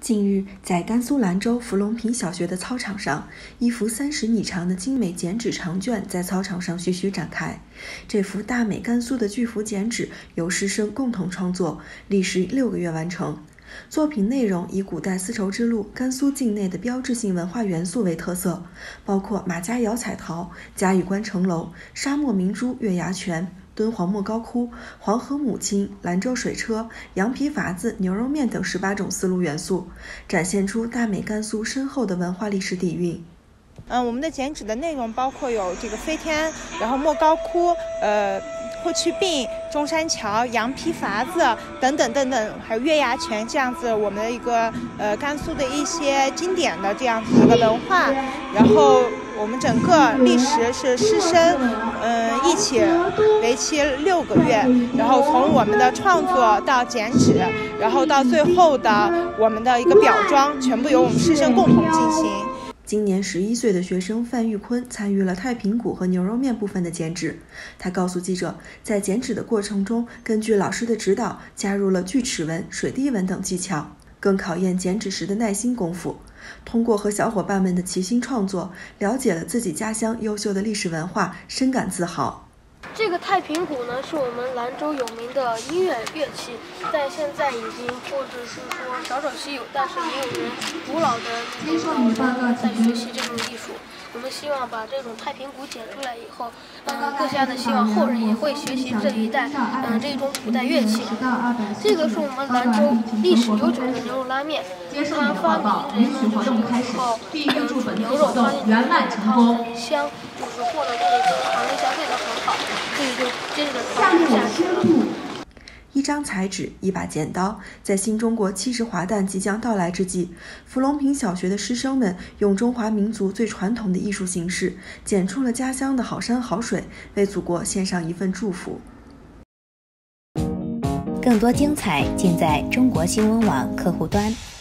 近日，在甘肃兰州芙蓉坪小学的操场上，一幅30米长的精美剪纸长卷在操场上徐徐展开。这幅大美甘肃的巨幅剪纸由师生共同创作，历时6个月完成。作品内容以古代丝绸之路甘肃境内的标志性文化元素为特色，包括马家窑彩陶、嘉峪关城楼、沙漠明珠月牙泉、敦煌莫高窟、黄河母亲、兰州水车、羊皮筏子、牛肉面等18种丝路元素，展现出大美甘肃深厚的文化历史底蕴。 我们的剪纸的内容包括有这个飞天，然后莫高窟、霍去病、中山桥、羊皮筏子等等等等，还有月牙泉这样子，我们的一个甘肃的一些经典的这样子一个文化。然后我们整个历时是师生一起为期6个月，然后从我们的创作到剪纸，然后到最后的我们的一个裱装，全部由我们师生共同进行。 今年11岁的学生范玉坤参与了太平鼓和牛肉面部分的剪纸。他告诉记者，在剪纸的过程中，根据老师的指导，加入了锯齿纹、水滴纹等技巧，更考验剪纸时的耐心功夫。通过和小伙伴们的齐心创作，了解了自己家乡优秀的历史文化，深感自豪。 这个太平鼓呢，是我们兰州有名的音乐乐器，但现在已经或者是说少稀有，但是也有人古老的老人在学习这种艺术。我们希望把这种太平鼓剪出来以后，更加的希望后人也会学习这一代这种古代乐器。这个是我们兰州历史悠久的牛肉拉面，它发明人呢就是以后煮牛肉放进去，汤很香，就是和了这里尝了一下味道很好，所以就接着尝下去了。 一张彩纸，一把剪刀，在新中国70华诞即将到来之际，芙蓉坪小学的师生们用中华民族最传统的艺术形式，剪出了家乡的好山好水，为祖国献上一份祝福。 更多精彩尽在中国新闻网客户端。